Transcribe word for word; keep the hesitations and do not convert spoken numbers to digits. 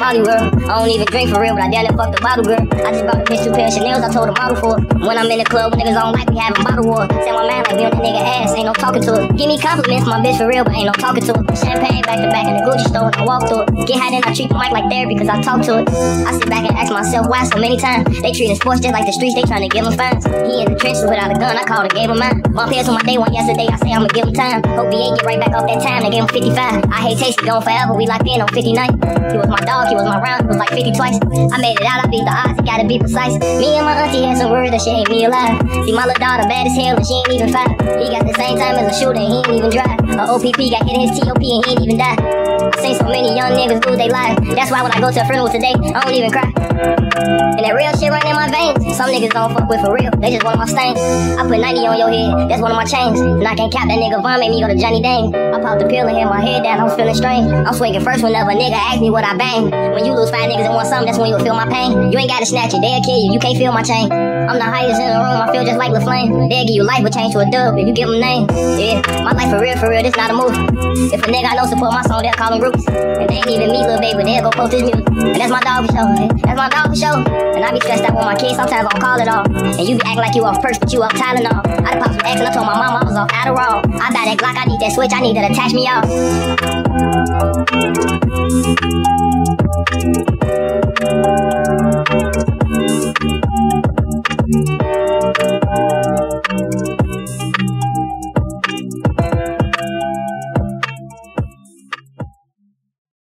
Hollywood. I don't even drink for real, but I damn near fuck the bottle, girl. I just bought a bitch two pair of Chanel's, I told the model for it. When I'm in the club, when niggas don't like, we having bottle war. Say my man like me on that nigga ass, ain't no talking to it. Give me compliments, my bitch for real, but ain't no talking to it. Champagne back to back in the Gucci store when I walk through it. Get high then I treat the mic like therapy, cause I talk to it. I sit back and ask myself why so many times. They treating sports just like the streets, they trying to give him fines. He in the trenches without a gun, I called and gave him mine. My pairs on my day one yesterday, I say I'ma give him time. Hope he ain't get right back off that time, they gave him fifty-five. I hate Tasty, gone forever, we locked in on fifty-nine. He was my dog, he was my round, he was like fifty twice. I made it out, I beat the odds, it gotta be precise. Me and my auntie had some words that she ain't me alive. See my little daughter bad as hell and she ain't even five. He got the same time as a shooter and he ain't even drive. A O P P got hit in his T O P and he ain't even die. I seen so many young niggas lose their lives. That's why when I go to a funeral today, I don't even cry. And that real shit running in my veins. Some niggas don't fuck with for real, they just want my stains. I put ninety on your head, that's one of my chains. And I can't cap that nigga Von, made me go to Johnny Dang. I popped the pill and hit my head down, I was feeling strange. I'm swinging first whenever a nigga ask me what I bang. When you lose five niggas and want something, that's when you'll feel my pain. You ain't gotta snatch it, they'll kill you, you can't feel my chain. I'm the highest in the room, I feel just like LaFlame. They'll give you life, but change to a dub if you give them name. Yeah, my life for real, for real, this not a movie. If a nigga I know support my song, they'll call them groupies. And they ain't even me, little baby, they'll go post his music. And that's my dog for sure, yeah. That's my dog for sure. And I be stressed out with my kids, sometimes I don't call it all. And you be acting like you off perks, but you off Tylenol. I done popped some X and I told my mama I was off Adderall. I buy that Glock, I need that switch, I need that attach me off.